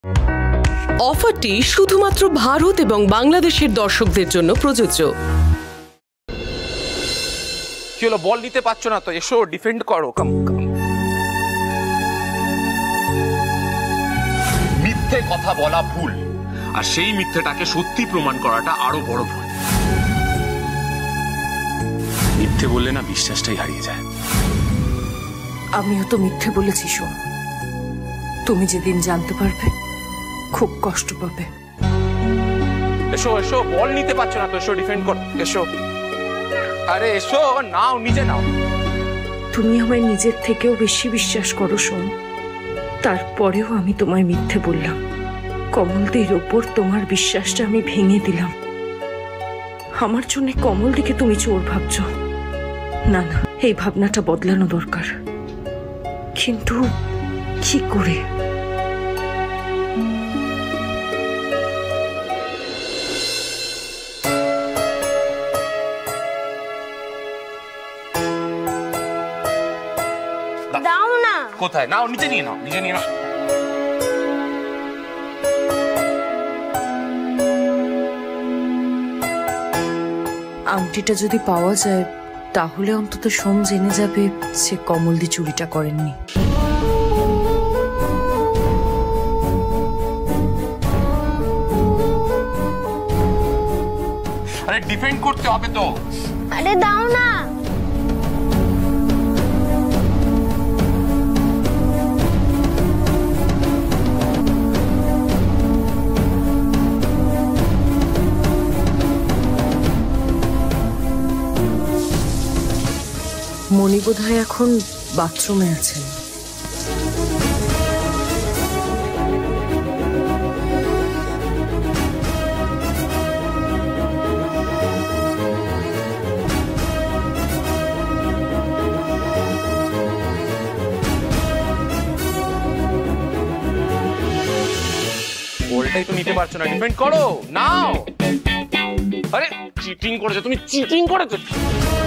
অফারটি শুধুমাত্র ভারত এবং বাংলাদেশের দর্শকদের জন্য প্রযোজ্য। কি হলো, বল নিতে পারছো না তো? এসো, ডিফেন্ড করো। মিথ্যে কথা বলা ভুল, আর সেই মিথ্যেটাকে সত্যি প্রমাণ করাটা আরো বড় ভুল। মিথ্যে বললে না বিশ্বাসটাই হারিয়ে যায়। আমিও তো মিথ্যে বলেছি শোন, তুমি যেদিন জানতে পারবে খুব কষ্ট পাবে। এসো এসো, বল নিতে পারছো না তো? এসো, ডিফেন্ড করো। এসো, আরে এসো, নাও, নিজে নাও। তুমি আমায় নিজের থেকেও বেশি বিশ্বাস করো শোন, তারপরেও আমি তোমায় মিথ্যে বললাম। কমলদির ওপর তোমার বিশ্বাসটা আমি ভেঙে দিলাম। আমার জন্য কমলদিকে তুমি চোর ভাবছো। না না, এই ভাবনাটা বদলানো দরকার, কিন্তু কি করে? দাও না। কোথায়? নাও, নিচে নিয়ে নাও, নিচে নিয়ে নাও। আংটিটা যদি পাওয়া যায় তাহলে অন্তত সোম জেনে যাবে সে কমলদি চুরিটা করেননি। আরে ডিফেন্ড করতে হবে তো। আরে দাও না। মণি বোধহয় এখন বাথরুমে আছেন। বলটাই তো নিতে পারছো না, ডিফেন্ড করো, নাও। আরে চিটিং করেছো তুমি, চিটিং করেছো।